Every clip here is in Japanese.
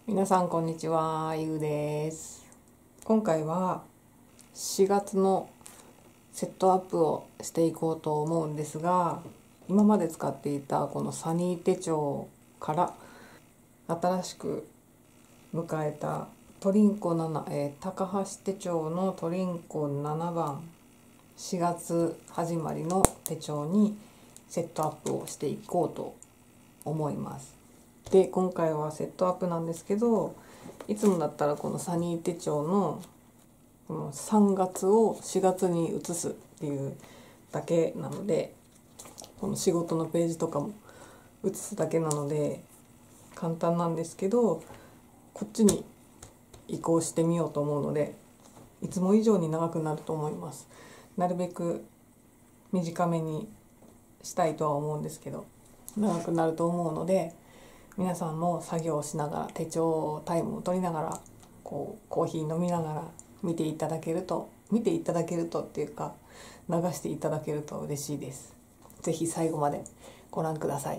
皆さんこんにちは、ゆうです。今回は4月のセットアップをしていこうと思うんですが、今まで使っていたこのサニー手帳から新しく迎えたトリンコ7、高橋手帳のトリンコ7番4月始まりの手帳にセットアップをしていこうと思います。で、今回はセットアップなんですけど、いつもだったらこのサニー手帳のこの3月を4月に移すっていうだけなので、この仕事のページとかも移すだけなので簡単なんですけど、こっちに移行してみようと思うので、いつも以上に長くなると思います。なるべく短めにしたいとは思うんですけど、長くなると思うので、皆さんも作業しながら手帳タイムを取りながらコーヒー飲みながら見ていただけるとっていうか、流していただけると嬉しいです。ぜひ最後までご覧ください。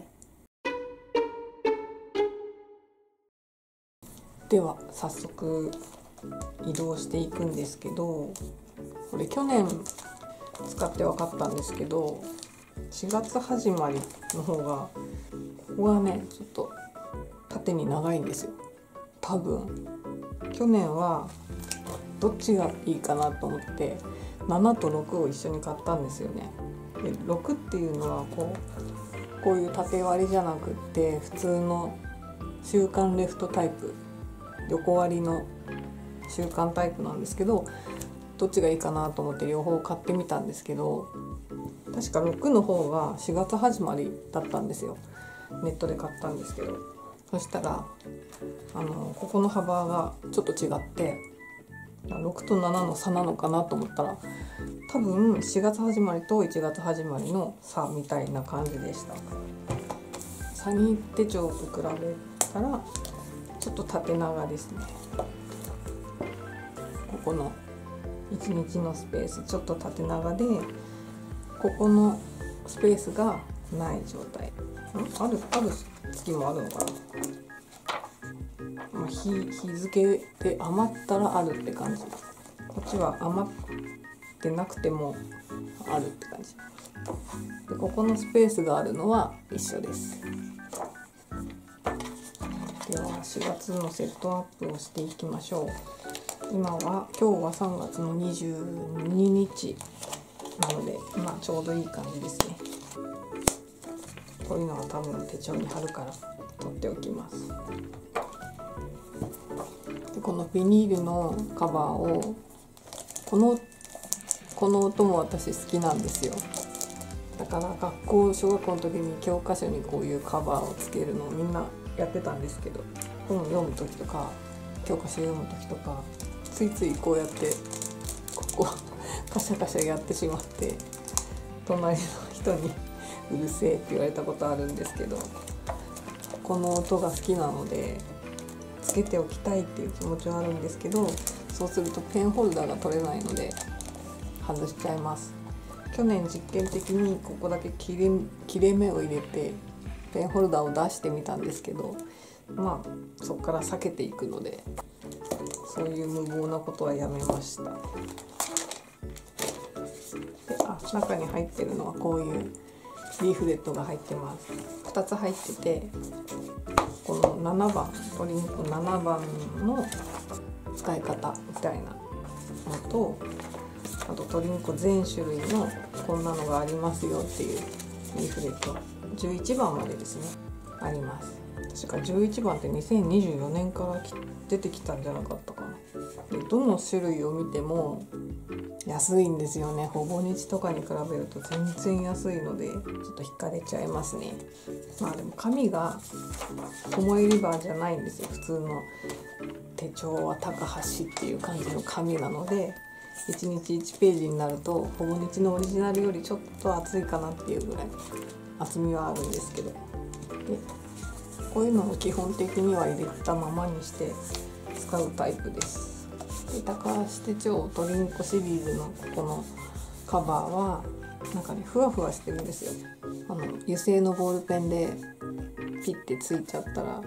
では早速移動していくんですけど、これ去年使って分かったんですけど、4月始まりの方がここがねちょっと縦に長いんですよ。多分去年はどっちがいいかなと思って7と6を一緒に買ったんですよね。で6っていうのはこういう縦割りじゃなくって普通の週刊レフトタイプ、横割りの週刊タイプなんですけど、どっちがいいかなと思って両方買ってみたんですけど、確か6の方が4月始まりだったんですよ。ネットで買ったんですけど、そしたらここの幅がちょっと違って、6と7の差なのかなと思ったら、多分4月始まりと1月始まりの差みたいな感じでした。サニー手帳と比べたらちょっと縦長ですね。ここの1日のスペースちょっと縦長で、ここのスペースがない状態。ある月もあるのかな。日付で余ったらあるって感じ。こっちは余ってなくてもあるって感じで、ここのスペースがあるのは一緒です。では4月のセットアップをしていきましょう。今日は3月の22日なので、ちょうどいい感じですね。こういうのは多分手帳に貼るから取っておきます。でこのビニールのカバーを、この音も私好きなんですよ。だから小学校の時に教科書にこういうカバーをつけるのをみんなやってたんですけど、本を読む時とか教科書読む時とかついついこうやってカシャカシャやってしまって、隣の人にうるせえって言われたことあるんですけど、この音が好きなのでつけておきたいっていう気持ちはあるんですけど、そうするとペンホルダーが取れないので外しちゃいます。去年実験的にここだけ切れ目を入れてペンホルダーを出してみたんですけど、そこから避けていくので、そういう無謀なことはやめました。で中に入ってるのはこういうリーフレットが入ってます。2つ入ってて、この7番トリンコ7番の使い方みたいなのと、あとトリンコ全種類のこんなのがありますよっていうリーフレット、11番までですねあります。確か11番って2024年から出てきたんじゃなかったかな。でどの種類を見ても安いんですよね。ほぼ日とかに比べると全然安いのでちょっと惹かれちゃいますね。でも紙が小入りバーじゃないんですよ。普通の手帳は高橋っていう感じの紙なので、1日1ページになるとほぼ日のオリジナルよりちょっと厚いかなっていうぐらい厚みはあるんですけど、でこういうのを基本的には入れたままにして使うタイプです。で高橋手帳トリンコシリーズのこのカバーはなんかねふわふわしてるんですよ。油性のボールペンでピッてついちゃったら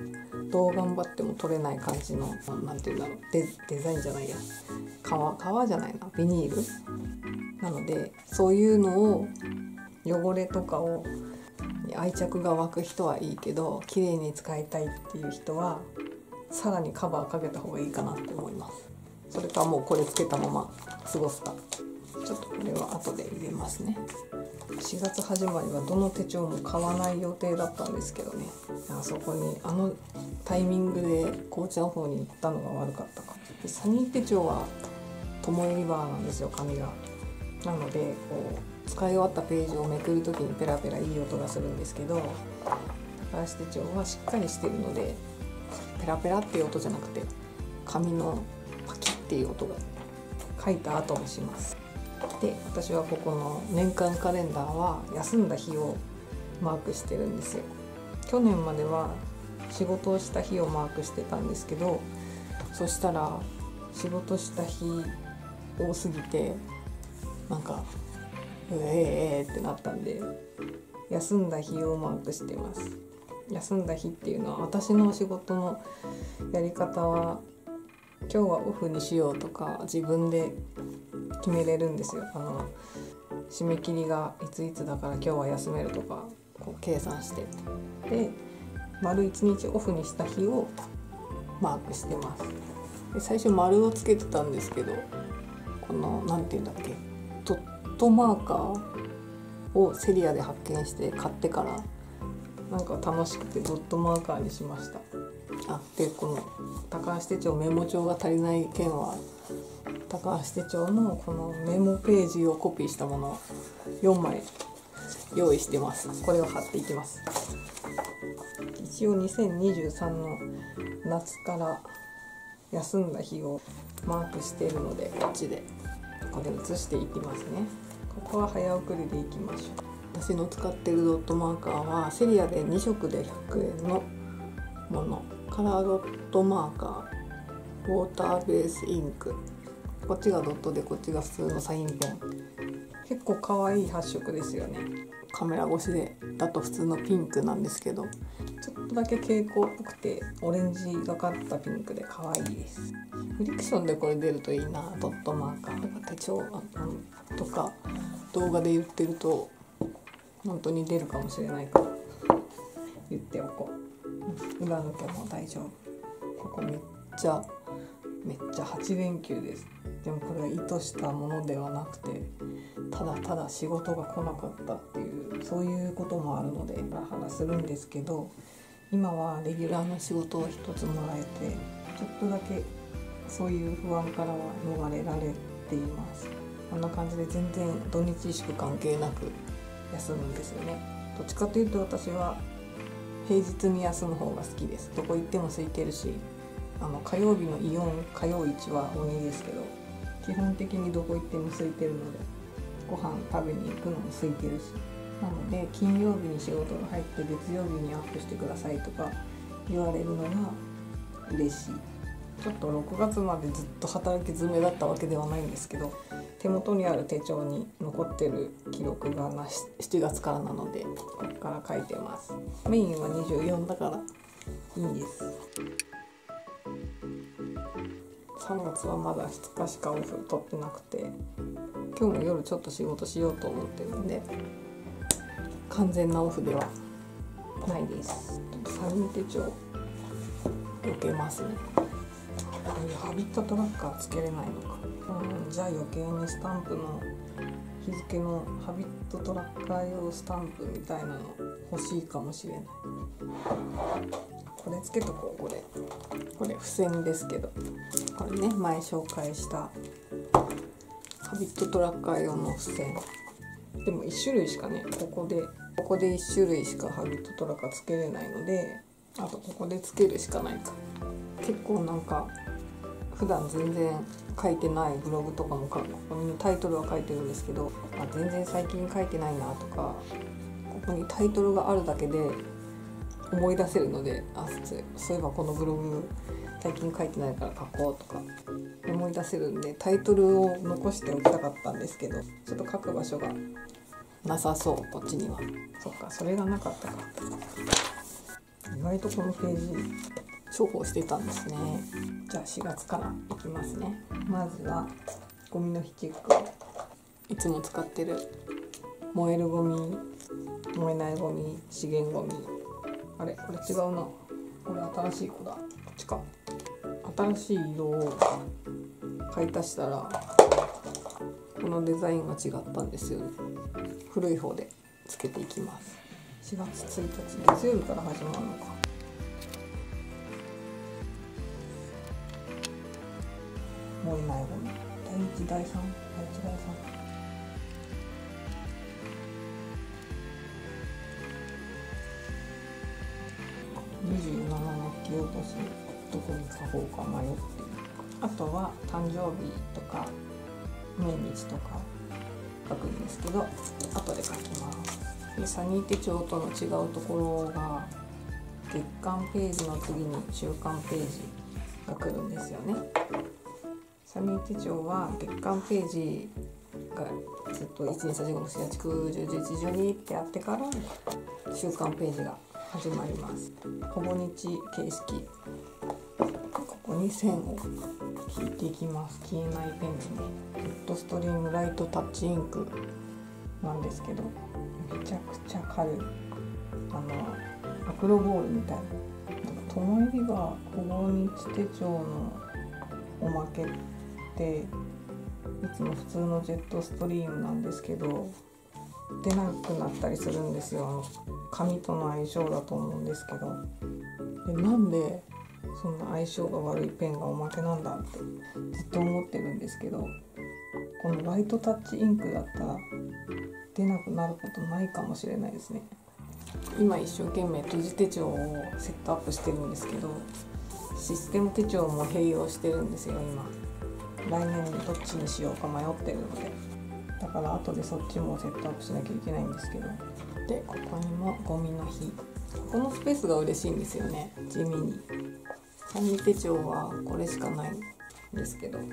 どう頑張っても取れない感じの、なんていうんだろう、デザインじゃないや、革じゃないな、ビニールなので、そういうのを汚れとかを愛着が湧く人はいいけど、綺麗に使いたいっていう人はさらにカバーかけた方がいいかなって思います。それかもうこれつけたまま過ごすか。ちょっとこれは後で入れますね。4月始まりはどの手帳も買わない予定だったんですけどね、あそこにタイミングで紅茶の方に行ったのが悪かったか。でサニー手帳はトモエリバーなんですよ、紙が。なのでこう使い終わったページをめくるときにペラペラいい音がするんですけど、高橋手帳はしっかりしてるのでペラペラっていう音じゃなくて紙のパキッっていう音が書いた後にします。で、私はここの年間カレンダーは休んだ日をマークしてるんですよ。去年までは仕事をした日をマークしてたんですけど、そしたら仕事した日多すぎてなんかってなったんで、休んだ日をマークしてます。休んだ日っていうのは、私の仕事のやり方は今日はオフにしようとか自分で決めれるんですよ。締め切りがいついつだから今日は休めるとかこう計算して、で丸1日オフにした日をマークしてます。で最初丸をつけてたんですけど、このなんていうんだっけ、ドットマーカーをセリアで発見して買ってからなんか楽しくてドットマーカーにしました。でこの高橋手帳メモ帳が足りない件は、高橋手帳のこのメモページをコピーしたものを4枚用意してます。これを貼っていきます。一応2023の夏から休んだ日をマークしているので、こっちでこれ写していきますね。ここは早送りでいきましょう。私の使っているドットマーカーはセリアで2色で100円のもの、カラードットマーカー、ウォーターベースインク、こっちがドットでこっちが普通のサインペン。結構可愛い発色ですよね。カメラ越しでだと普通のピンクなんですけど、ちょっとだけ蛍光っぽくてオレンジがかったピンクで可愛いです。フリクションでこれ出るといいな。ドットマーカーとか手帳とか動画で言ってると本当に出るかもしれないから言っておこう。裏抜けも大丈夫。ここめっちゃ8連休です。でもこれは意図したものではなくて、ただただ仕事が来なかったっていう、そういうこともあるのでハラハラするんですけど、今はレギュラーの仕事を一つもらえて、ちょっとだけそういう不安からは逃れられています。こんな感じで全然土日祝関係なく休むんですよね。どっちかというと私は平日に休む方が好きです。どこ行っても空いてるし、火曜日のイオン火曜市は鬼ですけど、基本的にどこ行っても空いてるので、ご飯食べに行くのも空いてるし、なので金曜日に仕事が入って月曜日にアップしてくださいとか言われるのが嬉しい。ちょっと6月までずっと働き詰めだったわけではないんですけど、手元にある手帳に残ってる記録が7月からなので、ここから書いてます。メインは24だからいいです。3月はまだ2日しかオフ取ってなくて、今日も夜ちょっと仕事しようと思ってるんで、完全なオフではないです。サニー手帳受けますね。ハビットトラッカーつけれないのか。じゃあ余計にスタンプの日付のハビットトラッカー用スタンプみたいなの欲しいかもしれない。これつけとこう。これ付箋ですけど、これね、前紹介したハビットトラッカー用の付箋。でも1種類しかね、ここで1種類しかハビットトラッカーつけれないので、あとここでつけるしかないか。結構なんか普段全然書いてないブログとかもここにタイトルは書いてるんですけど、全然最近書いてないなとか、ここにタイトルがあるだけで思い出せるので、そういえばこのブログ最近書いてないから書こうとか思い出せるんで、タイトルを残しておきたかったんですけど、ちょっと書く場所がなさそう、こっちには。そっか、それがなかったか。意外とこのページ重宝してたんですね。じゃあ4月からいきますね。まずはゴミの日チェック。いつも使ってる燃えるゴミ、燃えないゴミ、資源ゴミ。あれ、これ違うな。これ新しい子だ。こっちか。新しい色を買い足したらこのデザインが違ったんですよね。古い方でつけていきます。4月1日月曜日から始まるのか。燃えないゴミ、第1第3、第1第3。27の切り落とし、どこに書こうか迷っている。あとは誕生日とか命日とか書くんですけど、後で書きます。でサニー手帳との違うところが、月間ページの次に週間ページが来るんですよね。サニー手帳は月間ページがずっと123456789101112ってやってから週間ページが始まります。ほぼ日形式。ここに線を引いていきます。消えないペンでね。ジェットストリームライトタッチインクなんですけど、めちゃくちゃ軽い。アクロボールみたいな。友入りがほぼ日手帳のおまけっていつも普通のジェットストリームなんですけど、出なくなったりするんですよ。紙との相性だと思うんですけど。でなんでそんな相性が悪いペンがおまけなんだってずっと思ってるんですけど、このライトタッチインクだったら出なくなることないかもしれないですね。今一生懸命閉じ手帳をセットアップしてるんですけど、システム手帳も併用してるんですよ今。来年にどっちにしようか迷ってるので、だから後でそっちもセットアップしなきゃいけないんですけど。でここにもゴミの日。このスペースが嬉しいんですよね、地味に。サニー手帳はこれしかないんですけど、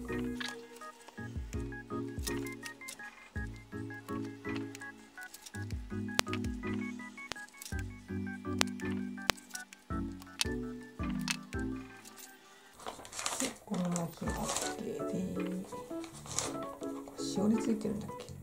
ゴミの日 OK で、これしおりついてるんだっけ。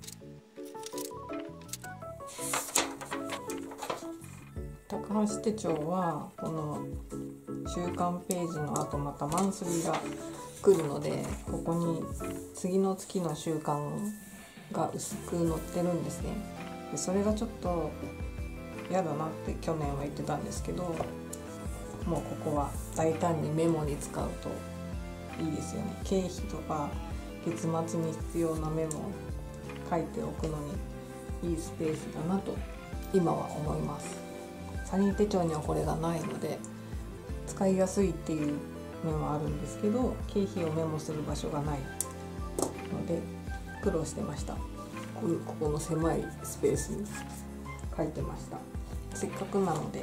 高橋手帳はこの週間ページの後またマンスリーが来るので、ここに次の月の週間が薄く載ってるんですね。でそれがちょっと嫌だなって去年は言ってたんですけど、もうここは大胆にメモに使うといいですよね。経費とか月末に必要なメモを書いておくのにいいスペースだなと今は思います。サニー手帳にはこれがないので使いやすいっていう面はあるんですけど、経費をメモする場所がないので苦労してました。ここの狭いスペースに書いてました。せっかくなので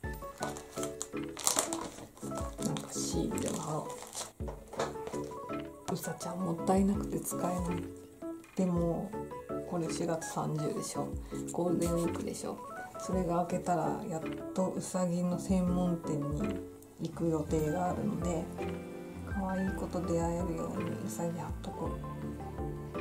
なんかシールでも貼ろう。うさちゃんもったいなくて使えない。でもこれ4月30でしょ、ゴールデンウィークでしょ。それが明けたらやっとうさぎの専門店に行く予定があるので、可愛い子と出会えるようにうさぎ貼っとこう。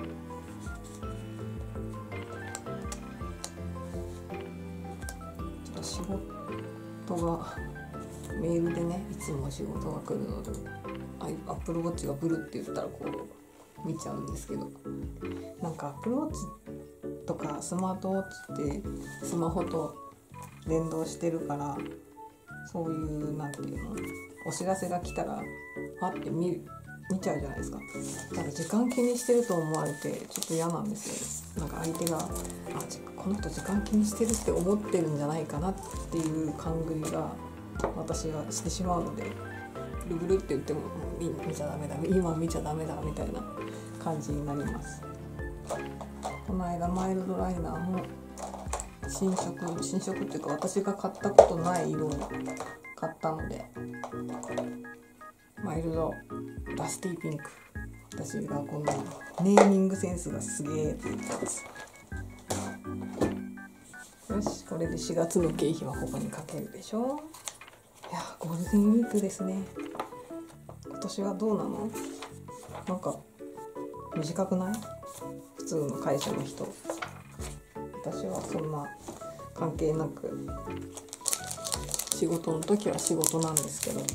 ちょっと仕事がメールでね、いつも仕事が来るので、アップルウォッチがブルって言ったらこう見ちゃうんですけど、なんかアップルウォッチとかスマートウォッチってスマホと連動してるから、そういうなんていうの、お知らせが来たらパッて見ちゃうじゃないですか。だから時間気にしてると思われてちょっと嫌なんですよ。なんか相手がこの人時間気にしてるって思ってるんじゃないかなっていう勘繰りが私がしてしまうので、ブルブルって言っても見ちゃダメだ、今見ちゃダメだみたいな感じになります。この間マイルドライナーも新色っていうか私が買ったことない色を買ったので、マイルドダスティーピンク、私がこのネーミングセンスがすげえって言ったんです。よし、これで4月の経費はここにかけるでしょ。いやゴールデンウィークですね。今年はどうなの？なんか短くない？普通の会社の人。私はそんな関係なく仕事の時は仕事なんですけど、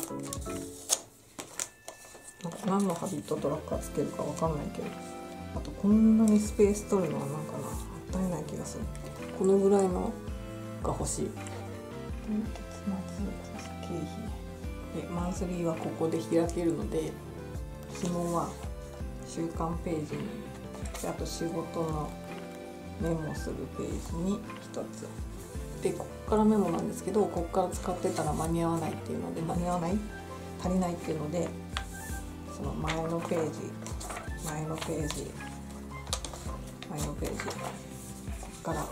なんか何のハビットトラッカーつけるかわかんないけど、あとこんなにスペース取るのはなんかな、もったいない気がする。このぐらいのが欲しい。月末経費でマンスリーはここで開けるので、紐は週間ページに、であと仕事のメモするページに1つで、ここからメモなんですけど、ここから使ってたら間に合わないっていうので、足りないっていうので、その前のページここから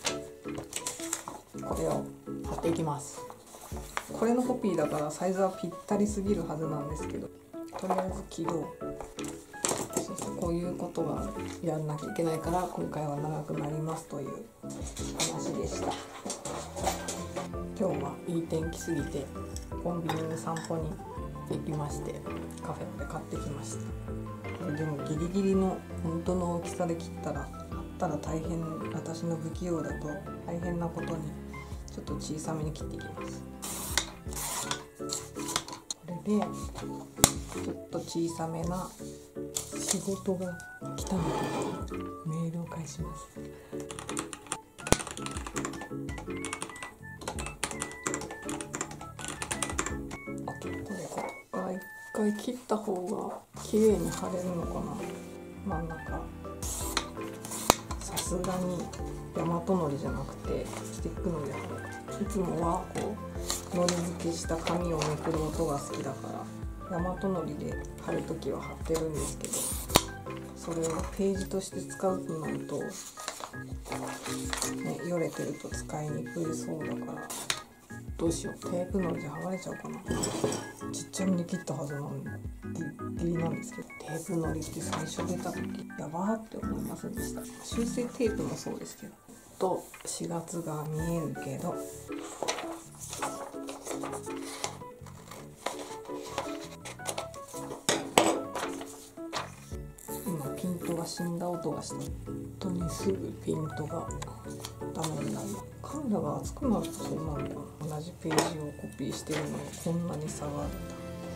これを貼っていきます。これのコピーだからサイズはぴったりすぎるはずなんですけど、とりあえず起動。こういうことがやんなきゃいけないから、今回は長くなりますという話でした。今日はいい天気すぎてコンビニに散歩に行きまして、カフェで買ってきました。でもギリギリの本当の大きさで切ったら大変、私の不器用だと大変なことに、ちょっと小さめに切っていきます。これでちょっと小さめな仕事が来たのでメールを返します。これここから一回切った方が綺麗に貼れるのかな。真ん中さすがに大和のりじゃなくてスティックのりで貼る。いつもはこうのり付けした紙をめくる音が好きだから大和のりで貼るときは貼ってるんですけど、それをページとして使うとなると、ね、よれてると使いにくいそうだから、どうしよう、テープのりで剥がれちゃうかな。ちっちゃめに切ったはずなのにギリギリなんですけど、テープのりって最初出た時やばーって思いませんでした？修正テープもそうですけど、と4月が見えるけど、今ピントが死んだ音がした。本当にすぐピントがダメになる。カメラが熱くなるとそうなるのかな。同じページをコピーしてるのにこんなに差があるんだ。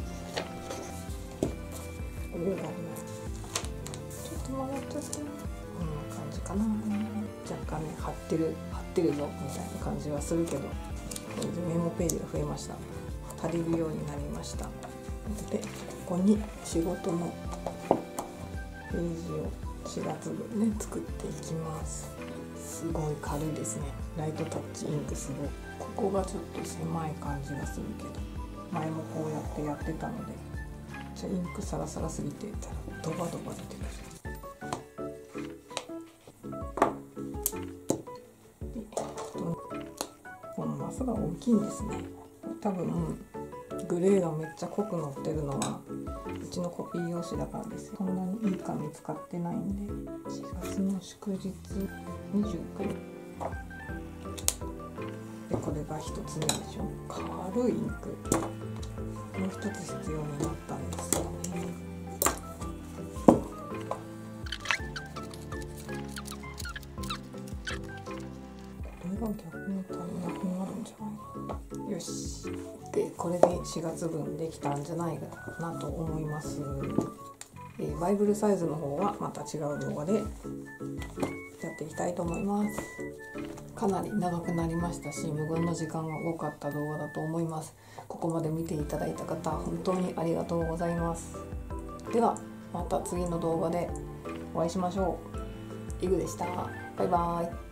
これがね、ちょっと曲がっちゃった。こんな感じかな。若干ね、貼ってるぞみたいな感じはするけど、これでメモページが増えました。足りるようになりました。で、ここに仕事のページを4月分ね作っていきます。すごい軽いですね。ライトタッチインクすごい。ここがちょっと狭い感じがするけど、前もこうやってたので、じゃインクサラサラすぎてたらドバドバ出てくる。このマスが大きいんですね。多分グレーがめっちゃ濃く乗ってるのはうちのコピー用紙だからです。そんなにいい紙使ってないんで。4月の祝日29日で、これが1つ目でしょ。軽いインクもう1つ必要になったんですよね。これが逆に足りなくなるんじゃない？よし。で、これで4月分できたんじゃないかなと思います。バイブルサイズの方はまた違う動画でやっていきたいと思います。かなり長くなりましたし、無言の時間が多かった動画だと思います。ここまで見ていただいた方、本当にありがとうございます。ではまた次の動画でお会いしましょう。イグでした。バイバイ。